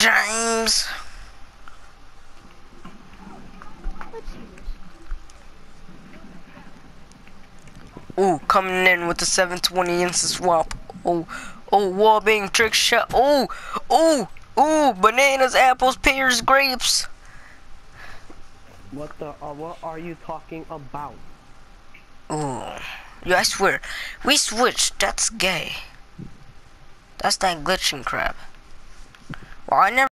James. Ooh, coming in with the 720 instant swap. Oh, wall bang trick shot. Oh, bananas, apples, pears, grapes. What are you talking about? Ooh, yeah, I swear, we switched. That's gay. That's that glitching crap. Well, I never.